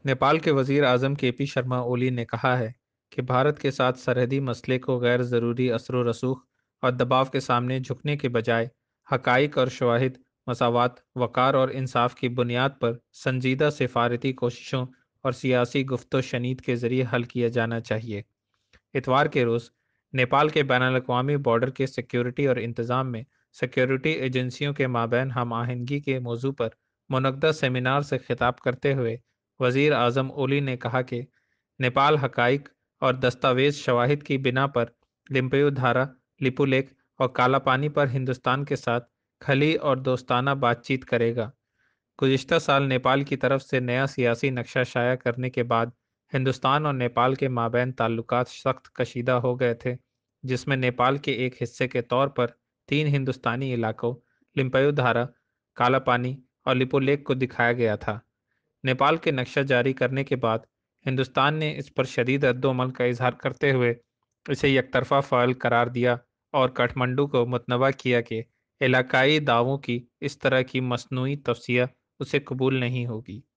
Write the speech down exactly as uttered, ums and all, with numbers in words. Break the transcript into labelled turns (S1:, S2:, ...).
S1: नेपाल के वजीर आजम के पी शर्मा ओली ने कहा है कि भारत के साथ सरहदी मसले को गैर ज़रूरी असर रसूख और दबाव के सामने झुकने के बजाय हकाइक और शवाहिद, मसावत, वक़ार और इंसाफ की बुनियाद पर संजीदा सिफारती कोशिशों और सियासी गुफ्तो शनीद के ज़रिए हल किया जाना चाहिए। इतवार के रोज़ नेपाल के बैनुल-अक़वामी बॉर्डर के सिक्योरिटी और इंतज़ाम में सिक्योरिटी एजेंसियों के माबैन हम आहंगी के मौजू पर मुनक़्क़दा सेमिनार से खिताब करते हुए वज़ीर आज़म ओली ने कहा कि नेपाल हक़ाइक़ और दस्तावेज़ शवाहिद की बिना पर लिम्पोयो धारा, लिपुलेख और कालापानी पर हिंदुस्तान के साथ खली और दोस्ताना बातचीत करेगा। गुज़िश्ता साल नेपाल की तरफ से नया सियासी नक्शा शाया करने के बाद हिंदुस्तान और नेपाल के माबैन ताल्लुकात सख्त कशीदा हो गए थे, जिसमें नेपाल के एक हिस्से के तौर पर तीन हिंदुस्तानी इलाकों लिम्पोयो धारा, कालापानी और लिपुलेख को दिखाया गया था। नेपाल के नक्शा जारी करने के बाद हिंदुस्तान ने इस पर शदीद रद्द-ओ-अमल का इजहार करते हुए इसे यकतरफा फ़ैल करार दिया और काठमांडू को मुतनबा किया कि इलाकाई दावों की इस तरह की मसनूई तवसिया उसे कबूल नहीं होगी।